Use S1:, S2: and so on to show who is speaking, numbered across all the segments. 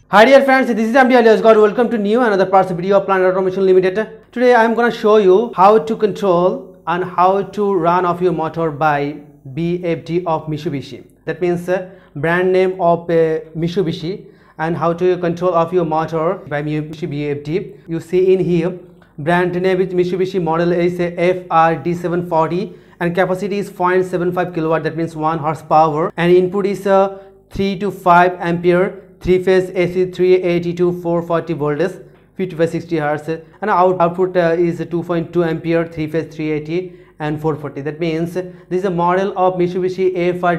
S1: Hi dear friends, this is MD Alias God. Welcome to new another parts video of Planet Automation Limited. Today I am going to show you how to control and how to run off your motor by BFD of Mitsubishi. That means brand name of Mitsubishi, and how to control of your motor by Mitsubishi BFD. You see in here brand name is Mitsubishi, model is FRD740 and capacity is 0.75 kilowatt, that means 1 horsepower, and input is 3 to 5 ampere 3-phase AC 380 to 440 volts 50 by 60 hertz, and output is 2.2 ampere 3-phase 380 and 440. That means this is a model of Mitsubishi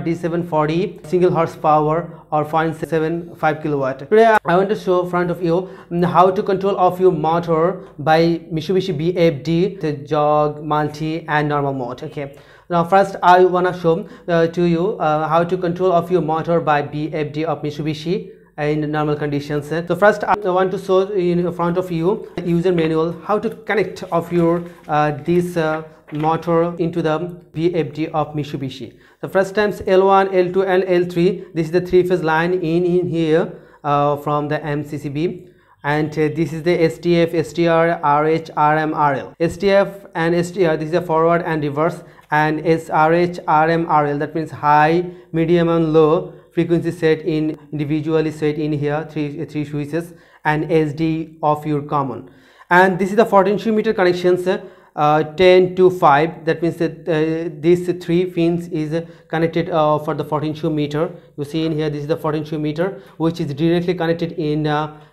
S1: FRD740 single horsepower or 0.75 kilowatt. Today I want to show front of you how to control of your motor by Mitsubishi BFD, the jog, multi and normal mode. Okay, now first I want to show to you how to control of your motor by BFD of Mitsubishi in normal conditions. So first I want to show in front of you user manual how to connect of your this motor into the BFD of Mitsubishi. The first times L1, L2 and L3, this is the 3-phase line in here from the MCCB, and this is the STF, STR, RH, RM, RL. STF and STR, this is a forward and reverse, and SRH, RM, RL, that means high, medium and low frequency set in individually set in here, three switches, and SD of your common. And this is the 14 meter connections, 10 to 5, that means that these 3 pins is connected for the 14 meter. You see in here this is the 14 meter which is directly connected in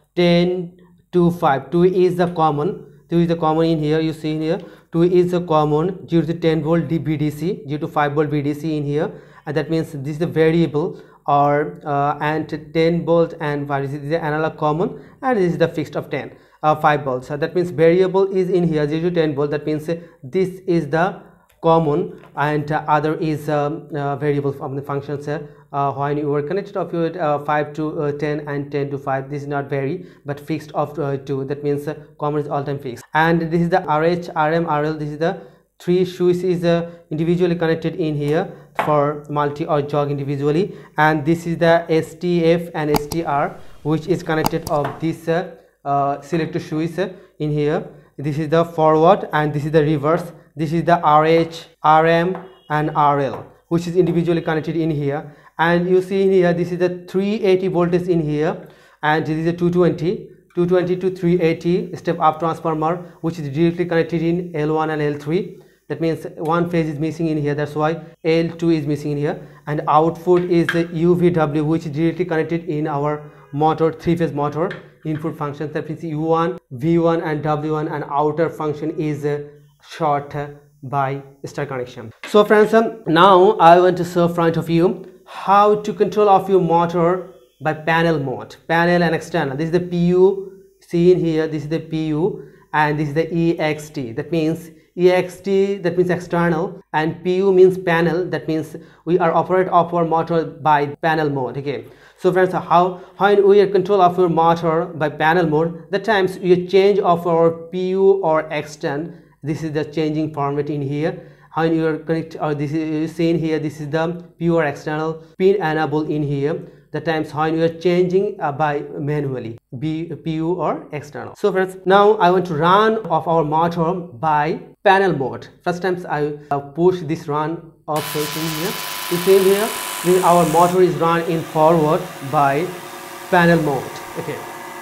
S1: 10 to 5. 2 is the common. 2 is the common in here. You see in here 2 is the common 0 to 10 volt VDC, 0 to 5 volt VDC in here, and that means this is the variable or and 10 volt and 5. This is the analog common, and this is the fixed of 5 volts. So that means variable is in here 0 to 10 volt. That means this is the common and other is variable from the functions. When you are connected of your 5 to 10 and 10 to 5, this is not vary but fixed of 2. That means common is all time fixed. And this is the RH, RM, RL. This is the 3 switches is individually connected in here for multi or jog individually, and this is the STF and STR which is connected of this selector switch in here. This is the forward and this is the reverse. This is the RH, RM and RL which is individually connected in here, and you see in here this is the 380 voltage in here, and this is a 220 to 380 step up transformer which is directly connected in L1 and L3. That means one phase is missing in here, that's why L2 is missing in here, and output is the UVW which is directly connected in our motor, 3-phase motor input functions. That means U1, V1 and W1, and outer function is short by star connection. So friends, now I want to show front of you how to control of your motor by panel mode, panel and external. This is the PU, see in here this is the PU, and this is the EXT. That means EXT, that means external, and PU means panel. That means we are operate of our motor by panel mode. Okay, so friends, when we are control of your motor by panel mode, the times you change of our PU or extend, this is the changing format in here. When you are connect, or this is you see in here this is the PU or external pin enable in here. The times when you are changing by manually PU or external. So friends, now I want to run of our motor by panel mode. First times I push this run option in here. You see in here our motor is run in forward by panel mode. Okay,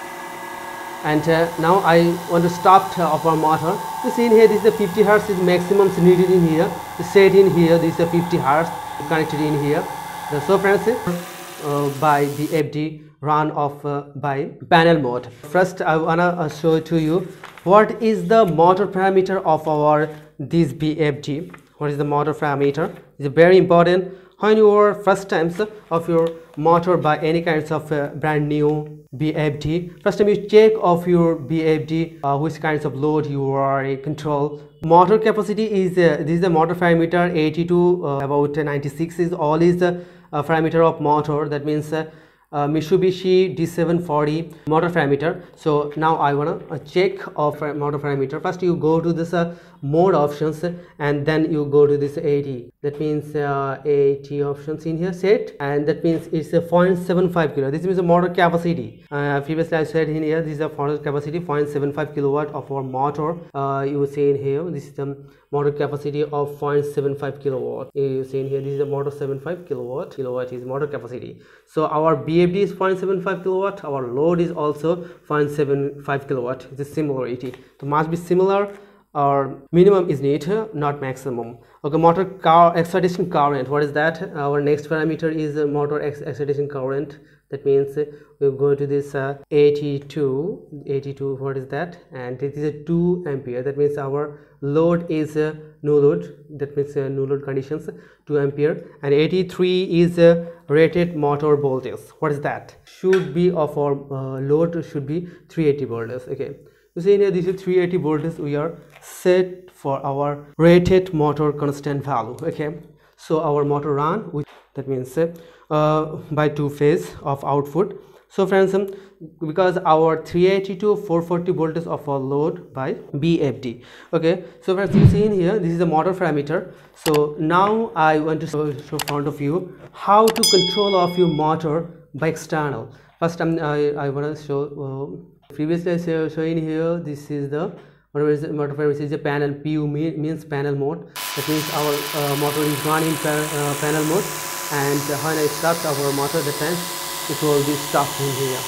S1: and now I want to stop of our motor. You see in here this is the 50 hertz is maximum needed in here. The set in here this is the 50 hertz connected in here. So friends, by the BFD run off by panel mode. First I wanna show to you what is the motor parameter of our this BFD. What is the motor parameter? It's very important when you are first times of your motor by any kinds of brand new BFD. First time you check of your BFD which kinds of load you are control. Motor capacity is this is the motor parameter 80 to about 96 is all is the parameter of motor. That means Mitsubishi D740 motor parameter. So now I wanna check of motor parameter. First you go to this mode options, and then you go to this AT. That means AT options in here set, and that means it's a 0.75 kilo. This means the motor capacity. Previously I said in here this is a motor capacity 0.75 kilowatt of our motor. You will see in here this is the motor capacity of 0.75 kilowatt. You see in here this is a motor 75 kilowatt. Kilowatt is motor capacity. So our BFD is 0.75 kilowatt. Our load is also 0.75 kilowatt. It is similarity. So must be similar. Our minimum is need, not maximum. Okay, motor excitation current. What is that? Our next parameter is motor excitation current. That means we'll go to this 82. What is that? And it is a 2 ampere. That means our load is no load. That means no load conditions 2 ampere. And 83 is rated motor voltage. What is that? Should be of our load should be 380 volts. Okay. You see in here this is 380 volts. We are set for our rated motor constant value. Okay. So our motor run with that means by 2 phase of output. So friends, because our 380 to 440 volts of our load by BFD. Okay, so friends, you see in here this is the motor parameter. So now I want to show front of you how to control of your motor by external. First I want to show previously I showing here this is the motor parameter is a panel. PU means panel mode. That means our motor is run in panel mode, and when I start our motor, that time it will be stopped in here.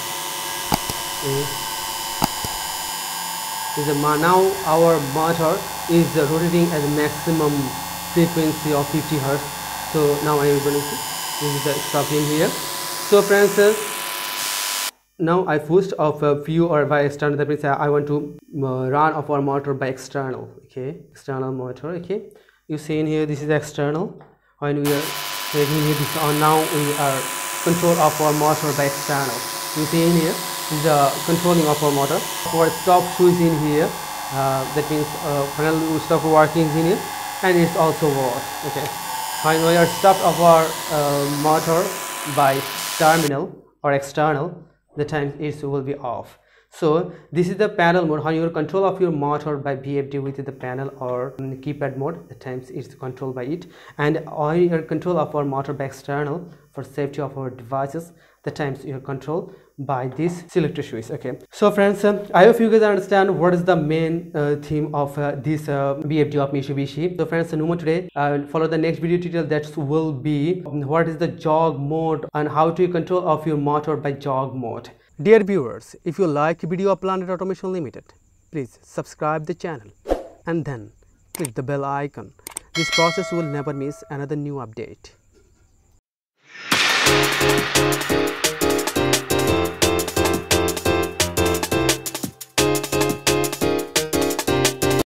S1: Now our motor is rotating at a maximum frequency of 50 Hz. So now I am going to see this is the stop in here. So friends, now I pushed off a few or by external. That means I want to run of our motor by external. Okay, external motor. Okay, you see in here this is external. When we are taking here this on, now we are control of our motor by external. You see in here this is the controlling of our motor. Our stop switch in here. That means when stop working is in here, and it's also work. Okay, when we are stopped of our motor by terminal or external, the time it will be off. So this is the panel mode. When you control of your motor by BFD with the panel or keypad mode, the times it's controlled by it. And when you control of our motor by external for safety of our devices, the times you control by this selector switch. Okay, so friends, I hope you guys understand what is the main theme of this BFD of Mitsubishi. So friends, no more today. I will follow the next video tutorial that will be what is the jog mode and how to control of your motor by jog mode. Dear viewers, if you like video of Planet Automation Limited, please subscribe the channel and then click the bell icon. This process will never miss another new update.